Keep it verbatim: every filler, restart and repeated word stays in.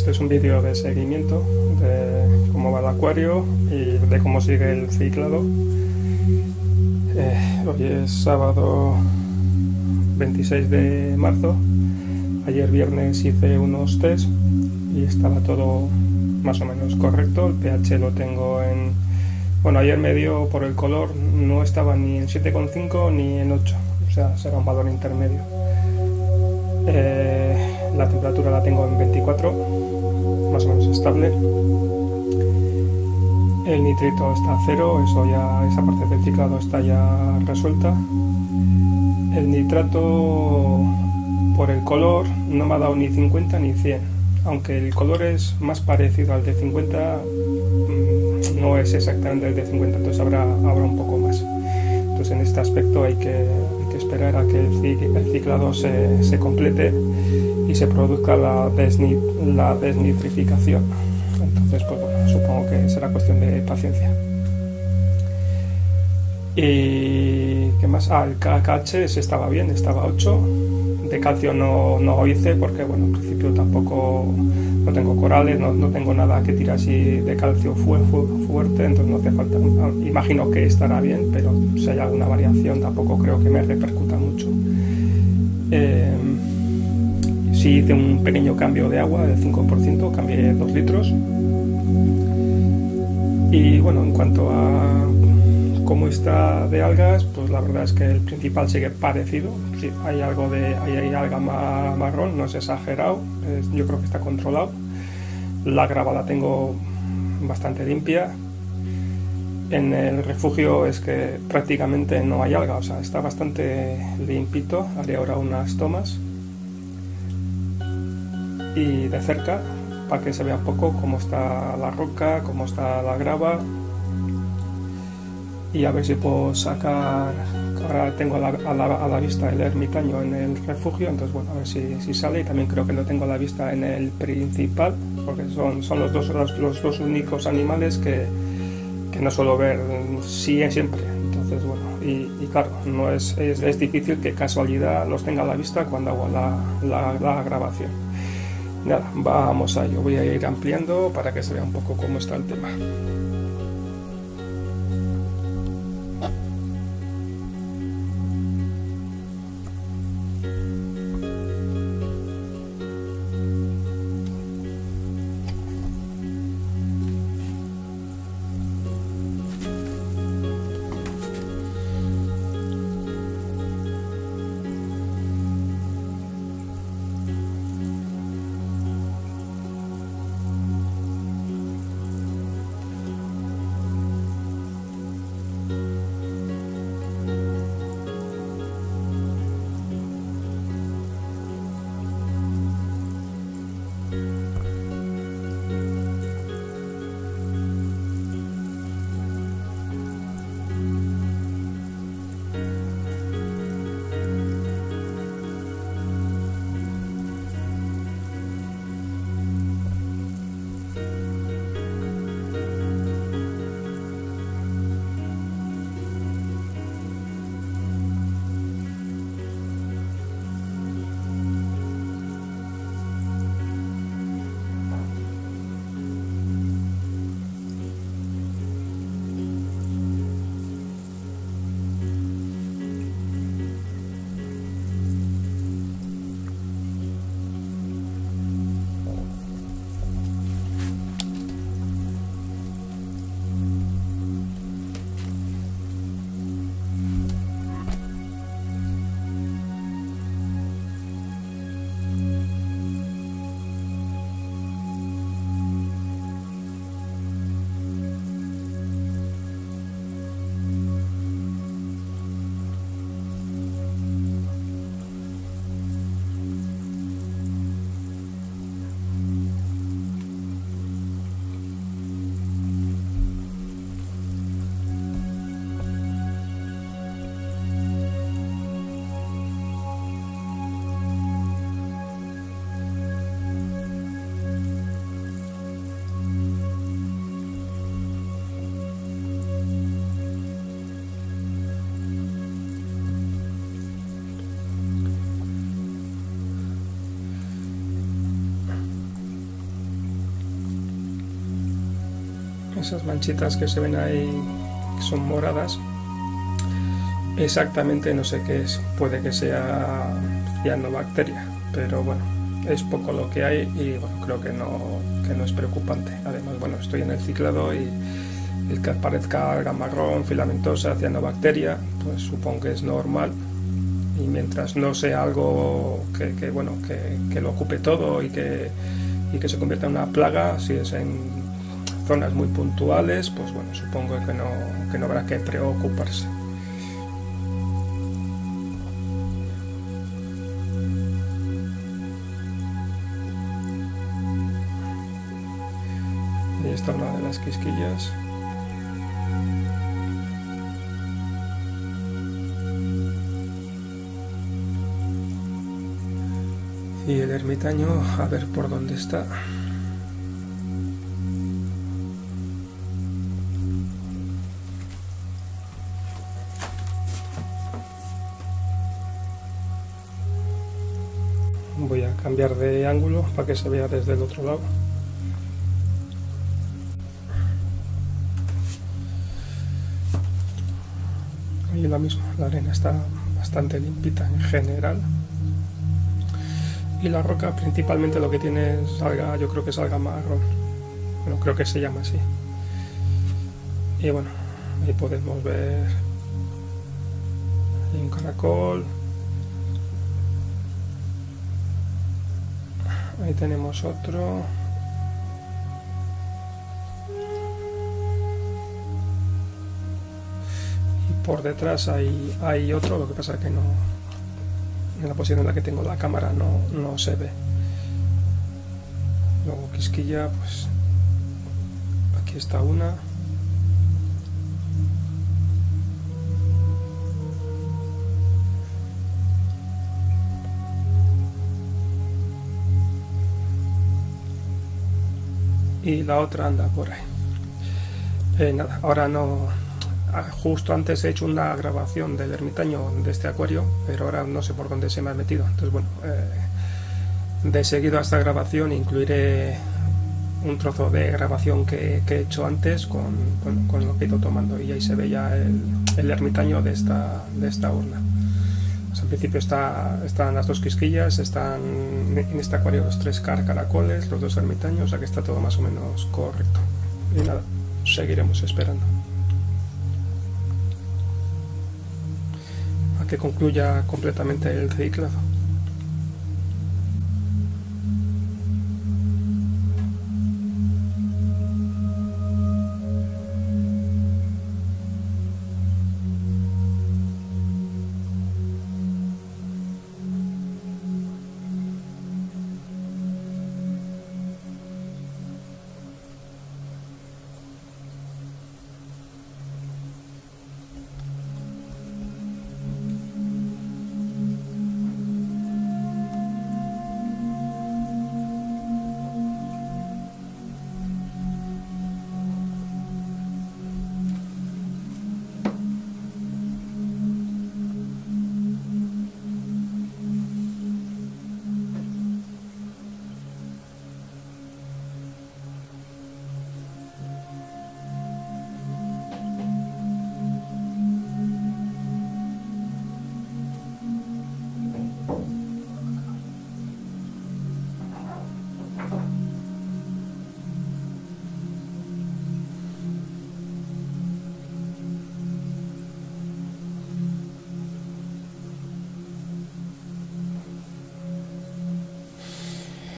Este es un vídeo de seguimiento de cómo va el acuario y de cómo sigue el ciclado. Eh, hoy es sábado veintiséis de marzo. Ayer viernes hice unos test y estaba todo más o menos correcto. El pH lo tengo en... Bueno, ayer me dio por el color, no estaba ni en siete coma cinco ni en ocho, o sea, será un valor intermedio. Eh, la temperatura la tengo en veinticuatro, más o menos estable. El nitrito está a cero, eso ya, esa parte del ciclado está ya resuelta. El nitrato, por el color, no me ha dado ni cincuenta ni cien, aunque el color es más parecido al de cincuenta, no es exactamente el de cincuenta, entonces habrá, habrá un poco más. Entonces en este aspecto hay que, hay que esperar a que el, el ciclado se, se complete y se produzca la, desni, la desnitrificación. Entonces, pues bueno, supongo que será cuestión de paciencia. Y ¿qué más? Ah, el K H S estaba bien, estaba a ocho. De calcio no, no hice porque, bueno, en principio tampoco no tengo corales, no, no tengo nada que tire así de calcio fu fu fuerte, entonces no hace falta. Imagino que estará bien, pero si hay alguna variación tampoco creo que me repercuta mucho. Eh, sí hice un pequeño cambio de agua del cinco por ciento, cambié dos litros. Y bueno, en cuanto a cómo está de algas, pues la verdad es que el principal sigue parecido. Sí, hay algo de hay, hay alga ma, marrón, no es exagerado, es, yo creo que está controlado. La grava la tengo bastante limpia. En el refugio es que prácticamente no hay alga, o sea, está bastante limpito. Haré ahora unas tomas y de cerca para que se vea un poco cómo está la roca, cómo está la grava. Y a ver si puedo sacar, ahora tengo a la, a la, a la vista el ermitaño en el refugio, entonces bueno, a ver si, si sale. Y también creo que lo tengo a la vista en el principal, porque son, son los, dos, los, los dos únicos animales que, que no suelo ver sí, siempre. Entonces bueno, y, y claro, no es, es, es difícil que casualidad los tenga a la vista cuando hago la, la, la grabación. Nada, vamos a ello, voy a ir ampliando para que se vea un poco cómo está el tema. esas manchitas que se ven ahí, que son moradas, exactamente no sé qué es, puede que sea cianobacteria, pero bueno, es poco lo que hay y bueno, creo que no, que no es preocupante. Además, bueno, estoy en el ciclado y el que aparezca alga marrón, filamentosa, cianobacteria, pues supongo que es normal, y mientras no sea algo que, que bueno, que, que lo ocupe todo y que, y que se convierta en una plaga, si es en zonas muy puntuales, pues bueno, supongo que no, que no habrá que preocuparse. Ahí está una de las quisquillas. Y el ermitaño, a ver por dónde está. Voy a cambiar de ángulo para que se vea desde el otro lado. Y lo mismo, la arena está bastante limpita en general. Y la roca principalmente lo que tiene es alga, yo creo que es alga marrón. Bueno, creo que se llama así. Y bueno, ahí podemos ver, hay un caracol. Ahí tenemos otro. Y por detrás hay, hay otro, lo que pasa es que no, en la posición en la que tengo la cámara no, no se ve. Luego quisquilla, pues aquí está una. Y la otra anda por ahí. Eh, nada, ahora no. Justo antes he hecho una grabación del ermitaño de este acuario, pero ahora no sé por dónde se me ha metido. Entonces, bueno, eh, de seguido a esta grabación incluiré un trozo de grabación que, que he hecho antes con, con, con lo que he ido tomando, y ahí se ve ya el, el ermitaño de esta, de esta urna. Pues en principio está, están las dos quisquillas, están en este acuario los tres caracoles, los dos ermitaños, o sea que está todo más o menos correcto. Y nada, seguiremos esperando a que concluya completamente el ciclado.